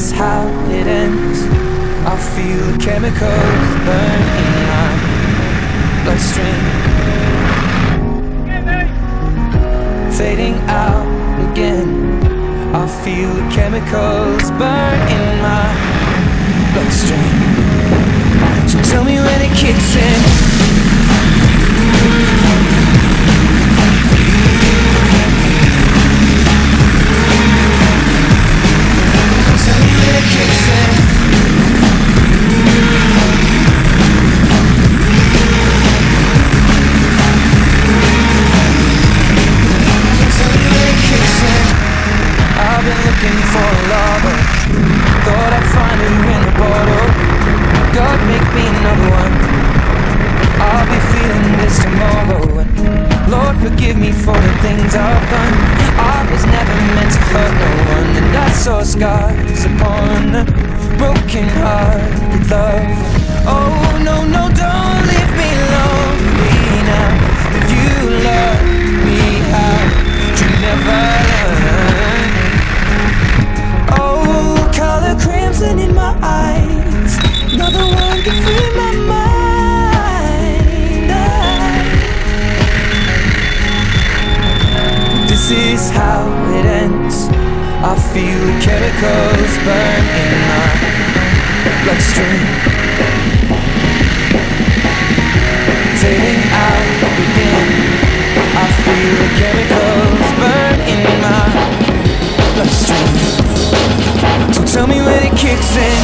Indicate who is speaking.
Speaker 1: is how it ends. I feel the chemicals burn in my bloodstream, fading out again. I feel the chemicals burn in my bloodstream. So tell me when it kicks in. Looking for a lover, thought I'd find her in a bottle. God, make me another one. I'll be feeling this tomorrow. And Lord, forgive me for the things I've done. I was never meant to hurt no one, and I saw scars upon a broken hearted love. Oh no, no, don't leave me lonely now. If you love me, how could you never learn? Color crimson in my eyes, another one can free my mind. This is how it ends. I feel the chemicals burn in my bloodstream, fading out again. I feel the chemicals burn in my bloodstream. So tell me when it kicks in.